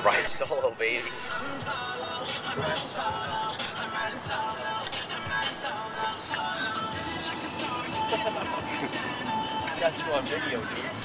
Ride solo, baby. Got you on video, dude.